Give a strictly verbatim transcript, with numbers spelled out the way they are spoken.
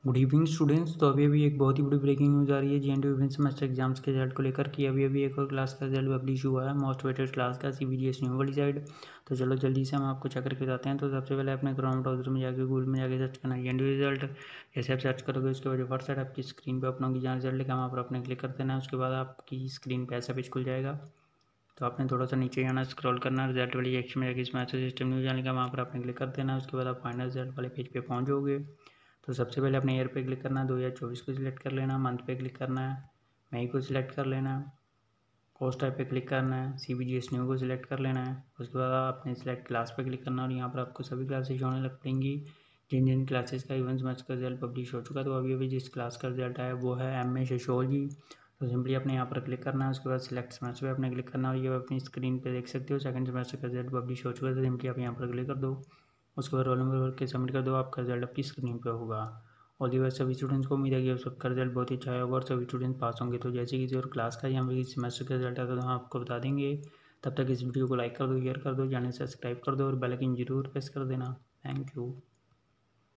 Good evening students. तो अभी अभी एक बहुत ही बड़ी ब्रेकिंग न्यूज़ आ रही है जेएनटीयू विभिन्न सेमेस्टर एग्जाम्स के रिजल्ट को लेकर कि अभी अभी एक और क्लास का रिजल्ट पब्लिश हुआ है, मोस्ट वेटेड क्लास का सीबीडीएस न्यू वाली साइड। तो चलो जल्दी से हम आपको चेक करके बताते हैं। तो सबसे पहले अपने क्रोम ब्राउजर में जाकर गूगल में जाकर सर्च करना जेएनटीयू रिजल्ट। जैसे आप सर्च करोगे उसके बाद फर्स्ट साइड आपकी स्क्रीन पर अपनों की जहाँ रिजल्ट लिखा वहाँ पर अपने क्लिक कर देना है। उसके बाद आपकी स्क्रीन पर ऐसा पेज खुल जाएगा। तो आपने थोड़ा सा नीचे जाना, स्क्रॉल करना, रिजल्ट वाली सेक्शन में जाकर इसमें ऐसा सिस्टम न्यूज़ जाने का वहाँ पर आपने क्लिक कर देना है। उसके बाद आप फाइनल रिजल्ट वाले पेज पे पहुँच जाओगे। तो सबसे पहले अपने ईयर पे क्लिक करना है, दो हज़ार चौबीस को सिलेक्ट कर लेना, मंथ पे क्लिक करना है, मई को सिलेक्ट कर लेना है, कोर्स टाइप पे क्लिक करना है, सीबीडीएस न्यू को सिलेक्ट कर लेना है। उसके बाद आपने सिलेक्ट क्लास पे क्लिक करना और यहाँ पर आपको सभी क्लासेज होने लग पड़ेंगी जिन जिन क्लासेस का इवेंट्स मैच का रिजल्ट पब्लिश हो चुका है। तो अभी अभी जिस क्लास का रिजल्ट आया वो है एम ए सोशियोलॉजी। तो सिंपली अपने यहाँ पर क्लिक करना है। उसके बाद सिलेक्ट सेमेस्टर पे अपने क्लिक करना और ये अपनी स्क्रीन पे देख सकते हो सेकंड सेमेस्टर का रिजल्ट पब्लिश हो चुका है। तो सिंपली आप यहाँ पर क्लिक कर दो। उसके बाद रोल नंबर भर के सबमिट कर दो, आपका रिजल्ट आपकी स्क्रीन पे होगा। और दी सभी स्टूडेंट्स को उम्मीद है कि सबका रिजल्ट बहुत ही अच्छा होगा और सभी स्टूडेंट पास होंगे। तो जैसे किसी और क्लास का या फिर सेमेस्टर का रिजल्ट आता है तो हम आपको बता देंगे। तब तक इस वीडियो को लाइक कर दो, शेयर कर दो, चैनल सब्सक्राइब कर दो और बेल आइकन जरूर प्रेस कर देना। Thank you.